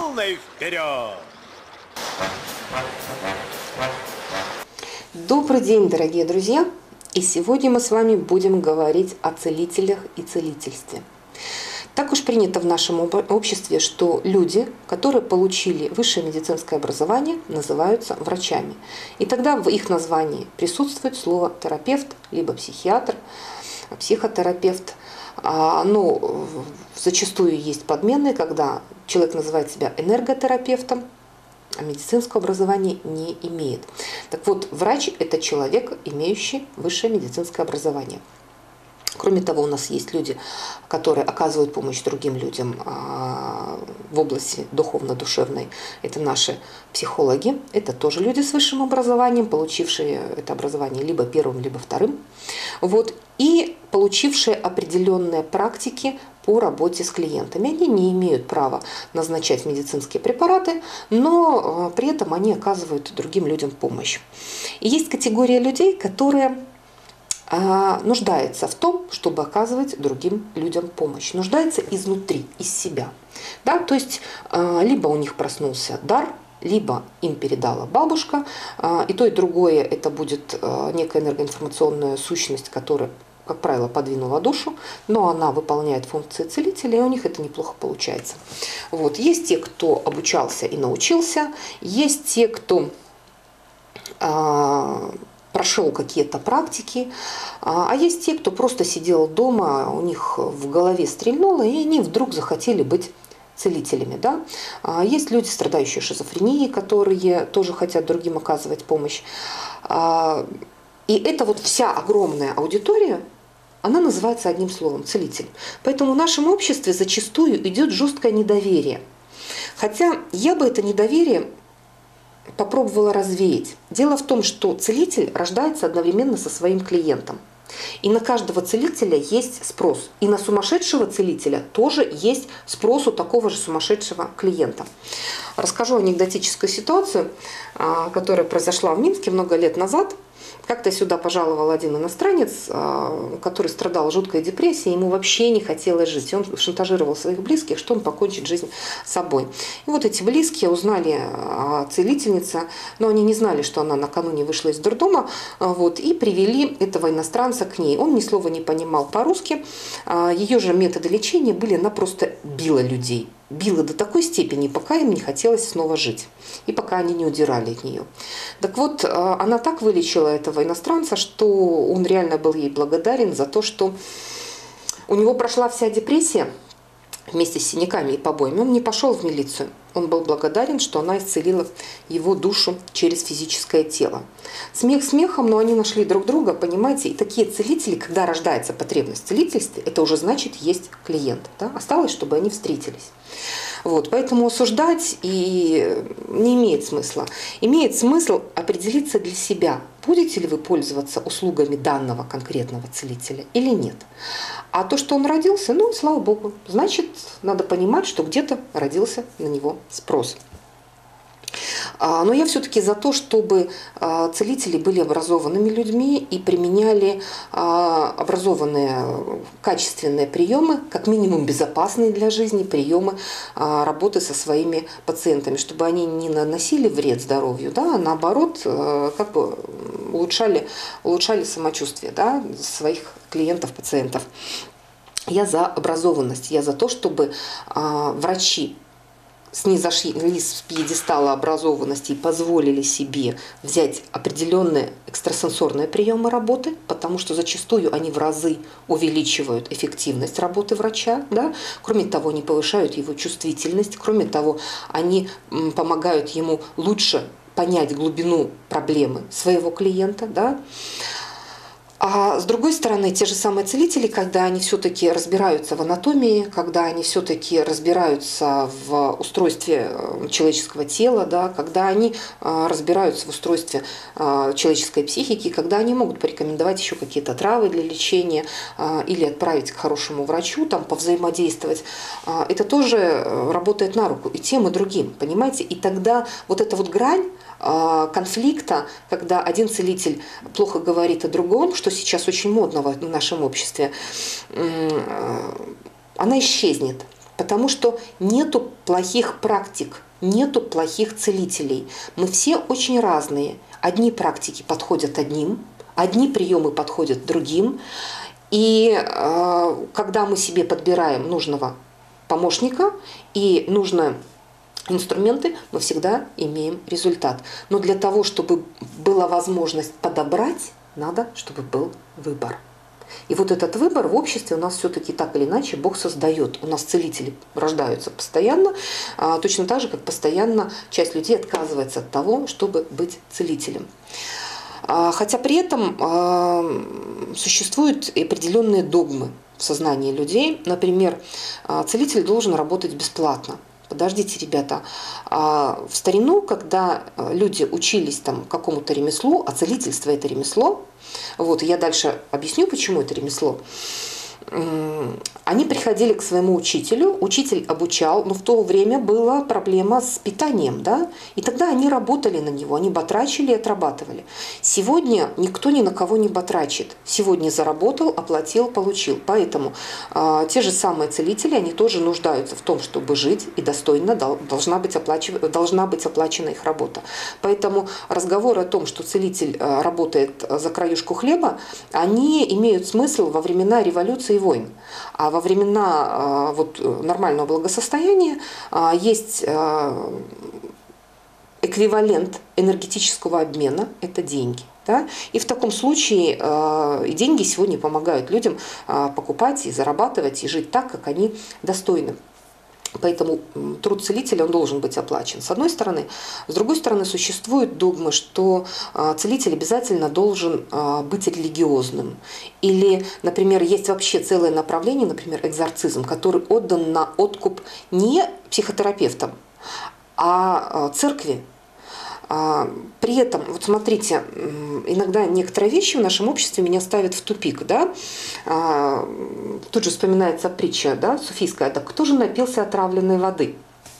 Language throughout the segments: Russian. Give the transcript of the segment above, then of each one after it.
полный вперед! Добрый день, дорогие друзья! И сегодня мы с вами будем говорить о целителях и целительстве. Так уж принято в нашем обществе, что люди, которые получили высшее медицинское образование, называются врачами. И тогда в их названии присутствует слово терапевт, либо психиатр, психотерапевт. Но зачастую есть подмены, когда человек называет себя энерготерапевтом, а медицинского образования не имеет. Так вот, врач – это человек, имеющий высшее медицинское образование. Кроме того, у нас есть люди, которые оказывают помощь другим людям в области духовно-душевной. Это наши психологи, это тоже люди с высшим образованием, получившие это образование либо первым, либо вторым. Вот. И получившие определенные практики по работе с клиентами. Они не имеют права назначать медицинские препараты, но при этом они оказывают другим людям помощь. И есть категория людей, которые нуждается в том, чтобы оказывать другим людям помощь. Нуждается изнутри, из себя. Да? То есть либо у них проснулся дар, либо им передала бабушка, и то, и другое это будет некая энергоинформационная сущность, которая, как правило, подвинула душу, но она выполняет функции целителя, и у них это неплохо получается. Вот. Есть те, кто обучался и научился, есть те, кто прошел какие-то практики, а есть те, кто просто сидел дома, у них в голове стрельнуло, и они вдруг захотели быть целителями. Да? Есть люди, страдающие шизофренией, которые тоже хотят другим оказывать помощь. И это вот вся огромная аудитория, она называется одним словом – целитель. Поэтому в нашем обществе зачастую идет жесткое недоверие. Хотя я бы это недоверие попробовала развеять. Дело в том, что целитель рождается одновременно со своим клиентом. И на каждого целителя есть спрос. И на сумасшедшего целителя тоже есть спрос у такого же сумасшедшего клиента. Расскажу анекдотическую ситуацию, которая произошла в Минске много лет назад. Как-то сюда пожаловал один иностранец, который страдал жуткой депрессией, ему вообще не хотелось жить. И он шантажировал своих близких, что он покончит жизнь с собой. И вот эти близкие узнали о целительнице, но они не знали, что она накануне вышла из дурдома, вот, и привели этого иностранца к ней. Он ни слова не понимал по-русски. Ее же методы лечения были, она просто била людей. Била до такой степени, пока им не хотелось снова жить. И пока они не удирали от нее. Так вот, она так вылечила этого иностранца, что он реально был ей благодарен за то, что у него прошла вся депрессия вместе с синяками и побоями. Он не пошел в милицию. Он был благодарен, что она исцелила его душу через физическое тело. Смех смехом, но они нашли друг друга, понимаете. И такие целители, когда рождается потребность в целительстве, это уже значит есть клиент. Да? Осталось, чтобы они встретились. Вот, поэтому осуждать и не имеет смысла. Имеет смысл определиться для себя, будете ли вы пользоваться услугами данного конкретного целителя или нет. А то, что он родился, ну, слава богу, значит, надо понимать, что где-то родился на него спрос. Но я все-таки за то, чтобы целители были образованными людьми и применяли образованные качественные приемы, как минимум безопасные для жизни приемы работы со своими пациентами, чтобы они не наносили вред здоровью, да, а наоборот как бы улучшали самочувствие, да, своих клиентов, пациентов. Я за образованность, я за то, чтобы врачи снизошли с пьедестала образованности и позволили себе взять определенные экстрасенсорные приемы работы, потому что зачастую они в разы увеличивают эффективность работы врача. Да? Кроме того, они повышают его чувствительность, кроме того, они помогают ему лучше понять глубину проблемы своего клиента. Да? А с другой стороны, те же самые целители, когда они все-таки разбираются в анатомии, когда они все-таки разбираются в устройстве человеческого тела, да, когда они разбираются в устройстве человеческой психики, когда они могут порекомендовать еще какие-то травы для лечения или отправить к хорошему врачу, там, повзаимодействовать, это тоже работает на руку и тем, и другим, понимаете? И тогда вот эта вот грань конфликта, когда один целитель плохо говорит о другом, что сейчас очень модно в нашем обществе, она исчезнет. Потому что нету плохих практик, нету плохих целителей. Мы все очень разные. Одни практики подходят одним, одни приемы подходят другим. И когда мы себе подбираем нужного помощника и нужные инструменты, мы всегда имеем результат. Но для того, чтобы была возможность подобрать, надо, чтобы был выбор. И вот этот выбор в обществе у нас все-таки так или иначе Бог создает. У нас целители рождаются постоянно, точно так же, как постоянно часть людей отказывается от того, чтобы быть целителем. Хотя при этом существуют определенные догмы в сознании людей. Например, целитель должен работать бесплатно. Подождите, ребята, в старину, когда люди учились там какому-то ремеслу, а целительство – это ремесло, вот, я дальше объясню, почему это ремесло, они приходили к своему учителю, учитель обучал, но в то время была проблема с питанием, да, и тогда они работали на него, они батрачили и отрабатывали. Сегодня никто ни на кого не батрачит. Сегодня заработал, оплатил, получил. Поэтому те же самые целители, они тоже нуждаются в том, чтобы жить, и достойно должна быть оплачена их работа. Поэтому разговоры о том, что целитель работает за краюшку хлеба, они имеют смысл во времена революции и войн. А во времена нормального благосостояния есть эквивалент энергетического обмена – это деньги. Да? И в таком случае деньги сегодня помогают людям покупать и зарабатывать, и жить так, как они достойны. Поэтому труд целителя он должен быть оплачен, с одной стороны. С другой стороны, существует догма, что целитель обязательно должен быть религиозным. Или, например, есть вообще целое направление, например, экзорцизм, который отдан на откуп не психотерапевтам, а церкви. При этом, вот смотрите, иногда некоторые вещи в нашем обществе меня ставят в тупик. Да? Тут же вспоминается притча, да, суфийская: «Да кто же напился отравленной воды?»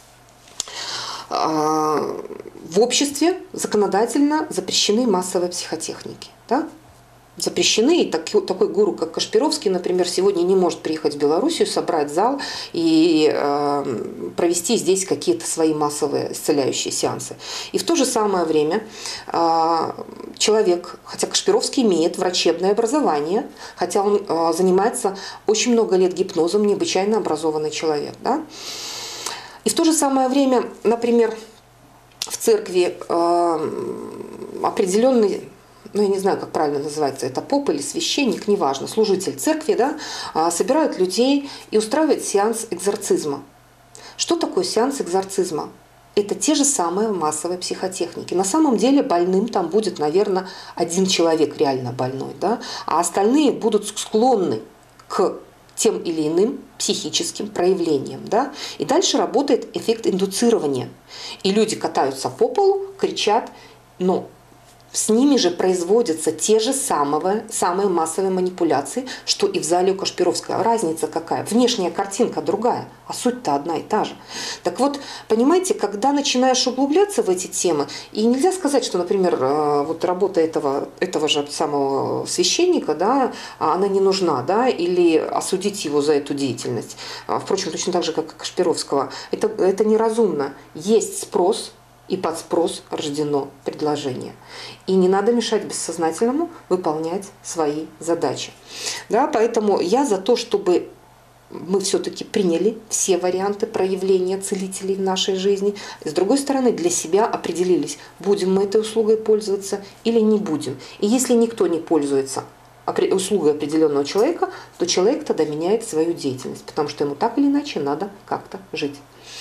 В обществе законодательно запрещены массовые психотехники. Да? Запрещены, и такой гуру, как Кашпировский, например, сегодня не может приехать в Белоруссию, собрать зал и провести здесь какие-то свои массовые исцеляющие сеансы. И в то же самое время человек, хотя Кашпировский имеет врачебное образование, хотя он занимается очень много лет гипнозом, необычайно образованный человек. Да? И в то же самое время, например, в церкви определенный, я не знаю, как правильно называется, это поп или священник, неважно, служитель церкви, да, собирают людей и устраивают сеанс экзорцизма. Что такое сеанс экзорцизма? Это те же самые массовые психотехники. На самом деле больным там будет, наверное, один человек реально больной, да, а остальные будут склонны к тем или иным психическим проявлениям. Да? И дальше работает эффект индуцирования. И люди катаются по полу, кричат, но с ними же производятся те же самые массовые манипуляции, что и в зале у Кашпировского. Разница какая? Внешняя картинка другая, а суть-то одна и та же. Так вот, понимаете, когда начинаешь углубляться в эти темы, и нельзя сказать, что, например, вот работа этого же самого священника, да, она не нужна, да, или осудить его за эту деятельность. Впрочем, точно так же, как и Кашпировского. Это неразумно. Есть спрос, и под спрос рождено предложение. И не надо мешать бессознательному выполнять свои задачи. Да, поэтому я за то, чтобы мы все-таки приняли все варианты проявления целителей в нашей жизни. С другой стороны, для себя определились, будем мы этой услугой пользоваться или не будем. И если никто не пользуется услугой определенного человека, то человек тогда меняет свою деятельность, потому что ему так или иначе надо как-то жить.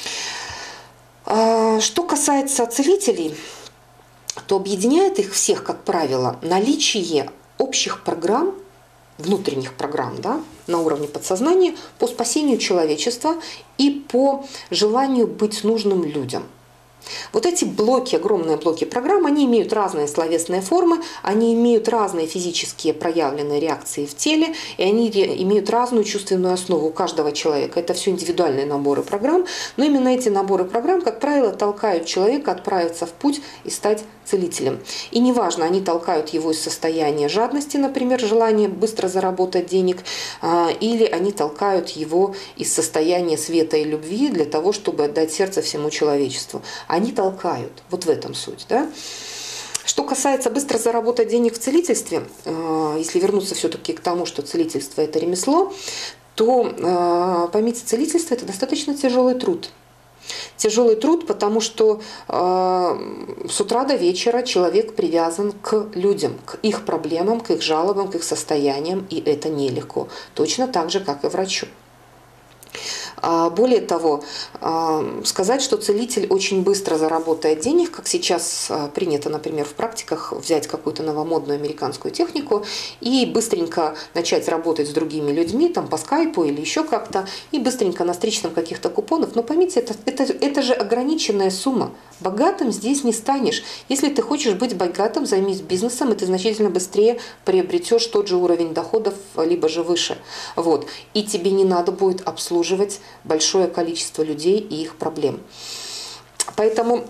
Что касается целителей, то объединяет их всех, как правило, наличие общих программ, внутренних программ, да, на уровне подсознания по спасению человечества и по желанию быть нужным людям. Вот эти блоки, огромные блоки программ, они имеют разные словесные формы, они имеют разные физические проявленные реакции в теле, и они имеют разную чувственную основу у каждого человека. Это все индивидуальные наборы программ, но именно эти наборы программ, как правило, толкают человека отправиться в путь и стать целителем. И неважно, они толкают его из состояния жадности, например, желания быстро заработать денег, или они толкают его из состояния света и любви для того, чтобы отдать сердце всему человечеству. Они толкают. Вот в этом суть. Да? Что касается быстро заработать денег в целительстве, если вернуться все-таки к тому, что целительство – это ремесло, то поймите, целительство – это достаточно тяжелый труд. Тяжелый труд, потому что с утра до вечера человек привязан к людям, к их проблемам, к их жалобам, к их состояниям, и это нелегко. Точно так же, как и врачу. Более того, сказать, что целитель очень быстро заработает денег, как сейчас принято, например, в практиках, взять какую-то новомодную американскую технику и быстренько начать работать с другими людьми, там по скайпу или еще как-то, и быстренько настричь там каких-то купонов. Но поймите, это же ограниченная сумма. Богатым здесь не станешь. Если ты хочешь быть богатым, займись бизнесом, и ты значительно быстрее приобретешь тот же уровень доходов, либо же выше. Вот. И тебе не надо будет обслуживать большое количество людей и их проблем. Поэтому,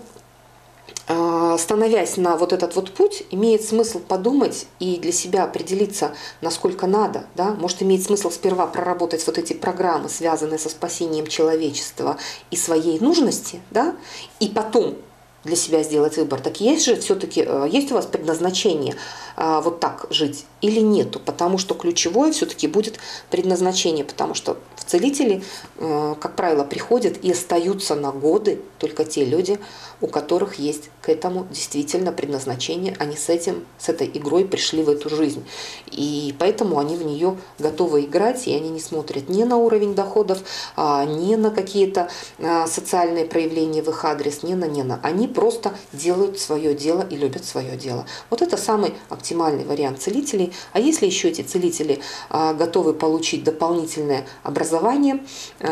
становясь на вот этот вот путь, имеет смысл подумать и для себя определиться, насколько надо. Да? Может, имеет смысл сперва проработать вот эти программы, связанные со спасением человечества и своей нужности, да? И потом для себя сделать выбор. Так есть же все-таки, есть у вас предназначение вот так жить или нету? Потому что ключевое все-таки будет предназначение, потому что в целители, как правило, приходят и остаются на годы только те люди, у которых есть к этому действительно предназначение, они с этой игрой пришли в эту жизнь. И поэтому они в нее готовы играть, и они не смотрят ни на уровень доходов, ни на какие-то социальные проявления в их адрес, ни на. Они просто делают свое дело и любят свое дело. Вот это самый оптимальный вариант целителей. А если еще эти целители готовы получить дополнительное образование,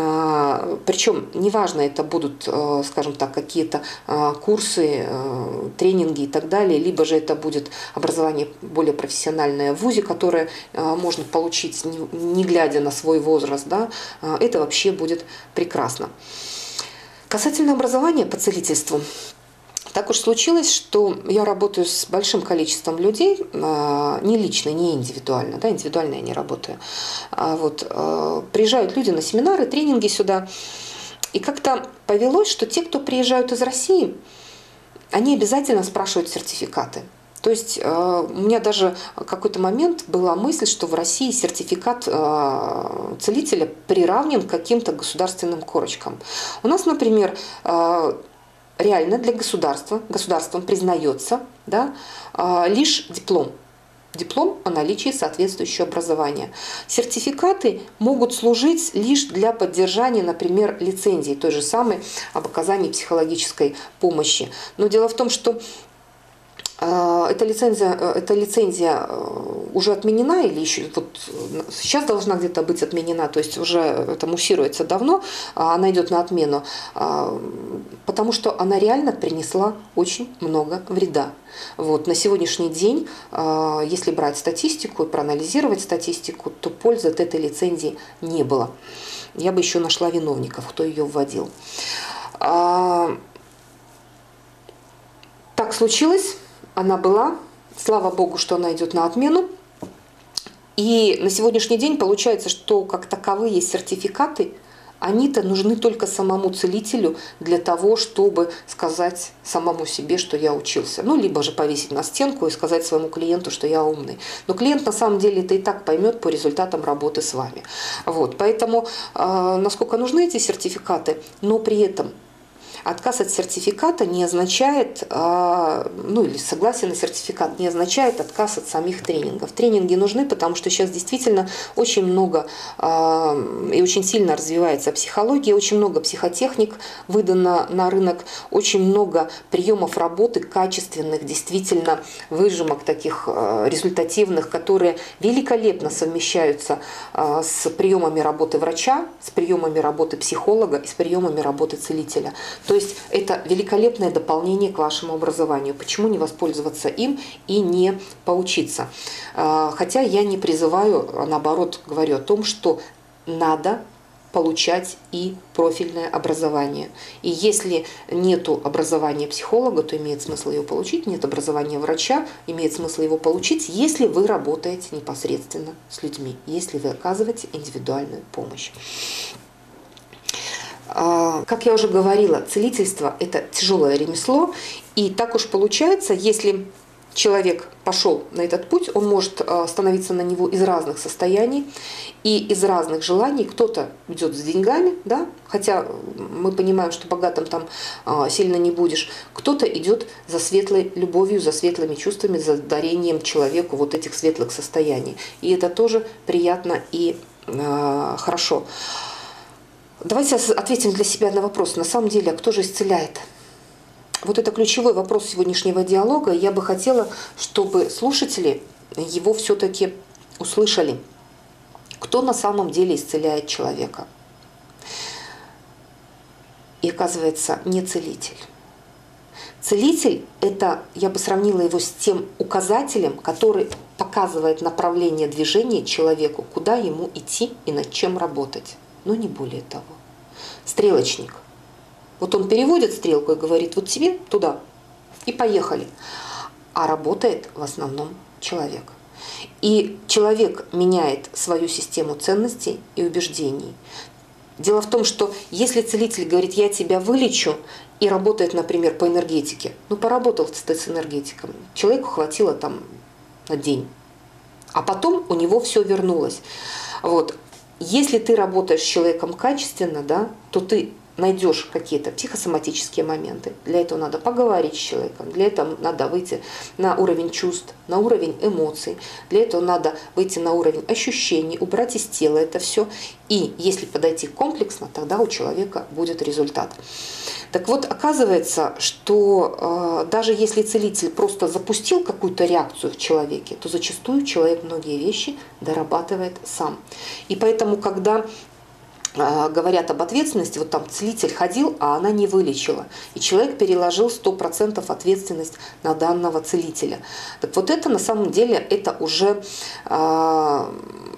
причем неважно, это будут, скажем так, какие-то курсы, тренинги и так далее, либо же это будет образование более профессиональное в вузе, которое можно получить, не глядя на свой возраст, да, это вообще будет прекрасно. Касательно образования по целительству, так уж случилось, что я работаю с большим количеством людей, не лично, не индивидуально, да, индивидуально я не работаю. Приезжают люди на семинары, тренинги сюда, и как-то повелось, что те, кто приезжают из России, они обязательно спрашивают сертификаты. То есть у меня даже какой-то момент была мысль, что в России сертификат целителя приравнен к каким-то государственным корочкам. У нас, например, реально для государством признается, да, лишь диплом. Диплом о наличии соответствующего образования. Сертификаты могут служить лишь для поддержания, например, лицензии, той же самой об оказании психологической помощи. Но дело в том, что эта лицензия уже отменена или еще вот сейчас должна где-то быть отменена, то есть уже это муссируется давно, она идет на отмену, потому что она реально принесла очень много вреда. Вот. На сегодняшний день, если брать статистику и проанализировать статистику, то пользы от этой лицензии не было. Я бы еще нашла виновников, кто ее вводил. Так случилось. Она была, слава богу, что она идет на отмену. И на сегодняшний день получается, что как таковые сертификаты, они-то нужны только самому целителю для того, чтобы сказать самому себе, что я учился. Ну, либо же повесить на стенку и сказать своему клиенту, что я умный. Но клиент на самом деле это и так поймет по результатам работы с вами. Вот. Поэтому насколько нужны эти сертификаты, но при этом отказ от сертификата не означает, или согласие на сертификат не означает отказ от самих тренингов. Тренинги нужны, потому что сейчас действительно очень много и очень сильно развивается психология, очень много психотехник выдано на рынок, очень много приемов работы качественных, действительно выжимок таких результативных, которые великолепно совмещаются с приемами работы врача, с приемами работы психолога и с приемами работы целителя. То есть это великолепное дополнение к вашему образованию. Почему не воспользоваться им и не поучиться? Хотя я не призываю, а наоборот говорю о том, что надо получать и профильное образование. И если нету образования психолога, то имеет смысл его получить, нет образования врача, имеет смысл его получить, если вы работаете непосредственно с людьми, если вы оказываете индивидуальную помощь. Как я уже говорила, целительство – это тяжелое ремесло, и так уж получается, если человек пошел на этот путь, он может становиться на него из разных состояний и из разных желаний. Кто-то идет с деньгами, да, хотя мы понимаем, что богатым там сильно не будешь. Кто-то идет за светлой любовью, за светлыми чувствами, за дарением человеку вот этих светлых состояний. И это тоже приятно и хорошо. Давайте ответим для себя на вопрос. На самом деле, а кто же исцеляет? Вот это ключевой вопрос сегодняшнего диалога. Я бы хотела, чтобы слушатели его все-таки услышали. Кто на самом деле исцеляет человека? И оказывается, не целитель. Целитель – это, я бы сравнила его с тем указателем, который показывает направление движения человеку, куда ему идти и над чем работать. Но не более того. Стрелочник. Вот он переводит стрелку и говорит, вот тебе туда, и поехали. А работает в основном человек. И человек меняет свою систему ценностей и убеждений. Дело в том, что если целитель говорит, я тебя вылечу, и работает, например, по энергетике, ну поработал ты с энергетиком, человеку хватило там на день, а потом у него все вернулось. Вот. Если ты работаешь с человеком качественно, да, то ты найдешь какие-то психосоматические моменты. Для этого надо поговорить с человеком, для этого надо выйти на уровень чувств, на уровень эмоций, для этого надо выйти на уровень ощущений, убрать из тела это все. И если подойти комплексно, тогда у человека будет результат. Так вот, оказывается, что даже если целитель просто запустил какую-то реакцию в человеке, то зачастую человек многие вещи дорабатывает сам. И поэтому, когда говорят об ответственности, вот там целитель ходил, а она не вылечила. И человек переложил 100% ответственность на данного целителя. Так вот это на самом деле, это уже, ну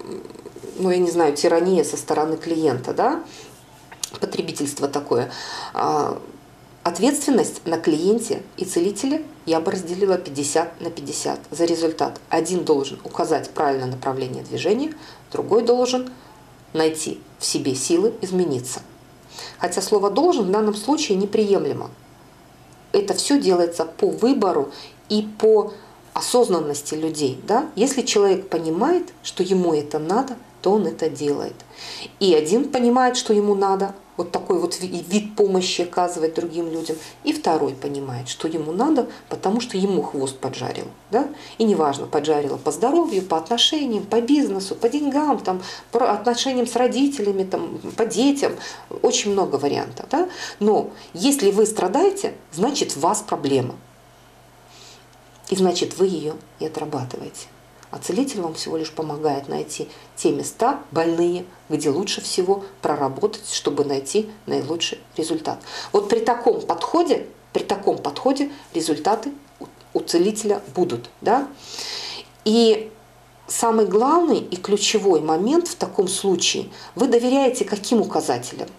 я не знаю, тирания со стороны клиента, да? Потребительство такое. Ответственность на клиенте и целителе я бы разделила 50 на 50 за результат. Один должен указать правильное направление движения, другой должен найти в себе силы измениться. Хотя слово «должен» в данном случае неприемлемо. Это все делается по выбору и по осознанности людей. Да? Если человек понимает, что ему это надо, то он это делает. И один понимает, что ему надо, вот такой вот вид помощи оказывать другим людям, и второй понимает, что ему надо, потому что ему хвост поджарил. Да? И неважно, поджарило по здоровью, по отношениям, по бизнесу, по деньгам, там, по отношениям с родителями, там, по детям, очень много вариантов. Да? Но если вы страдаете, значит у вас проблема. И значит вы ее и отрабатываете. А целитель вам всего лишь помогает найти те места больные, где лучше всего проработать, чтобы найти наилучший результат. Вот при таком подходе результаты у целителя будут. Да? И самый главный и ключевой момент в таком случае, вы доверяете каким указателям?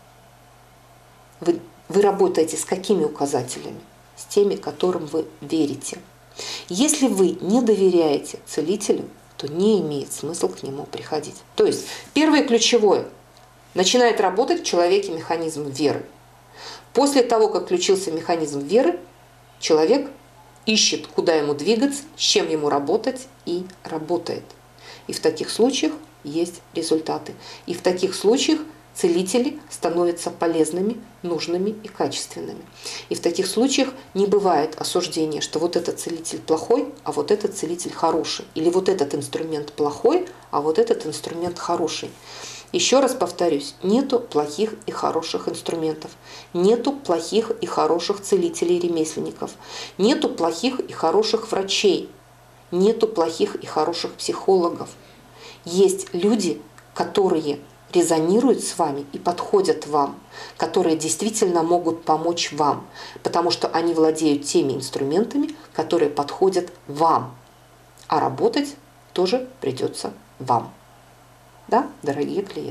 Вы работаете с какими указателями? С теми, которым вы верите. Если вы не доверяете целителю, то не имеет смысла к нему приходить. То есть первое ключевое. Начинает работать в человеке механизм веры. После того, как включился механизм веры, человек ищет, куда ему двигаться, с чем ему работать, и работает. И в таких случаях есть результаты. И в таких случаях целители становятся полезными, нужными и качественными. И в таких случаях не бывает осуждения, что вот этот целитель плохой, а вот этот целитель хороший. Или вот этот инструмент плохой, а вот этот инструмент хороший. Еще раз повторюсь, нету плохих и хороших инструментов. Нету плохих и хороших целителей и ремесленников. Нету плохих и хороших врачей. Нету плохих и хороших психологов. Есть люди, которые резонируют с вами и подходят вам, которые действительно могут помочь вам, потому что они владеют теми инструментами, которые подходят вам. А работать тоже придется вам. Да, дорогие клиенты?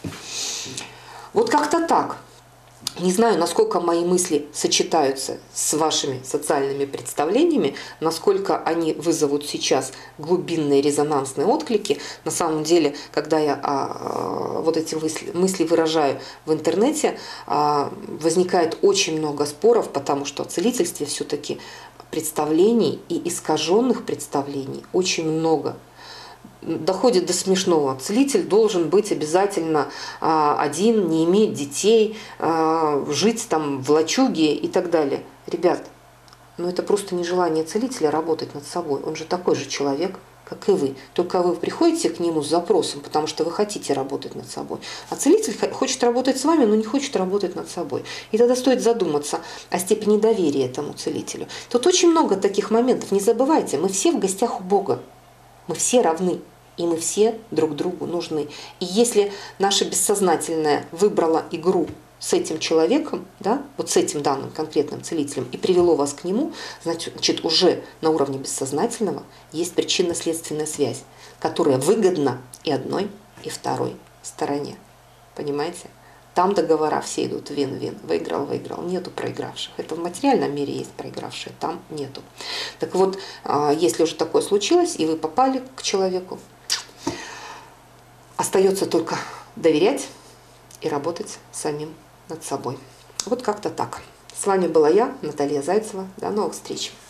Вот как-то так. Не знаю, насколько мои мысли сочетаются с вашими социальными представлениями, насколько они вызовут сейчас глубинные резонансные отклики. На самом деле, когда я вот эти мысли выражаю в интернете, возникает очень много споров, потому что о целительстве все-таки представлений и искаженных представлений очень много. Доходит до смешного. Целитель должен быть обязательно один, не иметь детей, жить там в лачуге и так далее. Ребят, ну это просто нежелание целителя работать над собой. Он же такой же человек, как и вы. Только вы приходите к нему с запросом, потому что вы хотите работать над собой. А целитель хочет работать с вами, но не хочет работать над собой. И тогда стоит задуматься о степени доверия этому целителю. Тут очень много таких моментов. Не забывайте, мы все в гостях у Бога. Мы все равны. И мы все друг другу нужны. И если наше бессознательное выбрало игру с этим человеком, да, вот с этим данным конкретным целителем, и привело вас к нему, значит, уже на уровне бессознательного есть причинно-следственная связь, которая выгодна и одной, и второй стороне. Понимаете? Там договора все идут вин-вин. Выиграл, выиграл. Нету проигравших. Это в материальном мире есть проигравшие, там нету. Так вот, если уже такое случилось, и вы попали к человеку, остается только доверять и работать самим над собой. Вот как-то так. С вами была я, Наталья Зайцева. До новых встреч!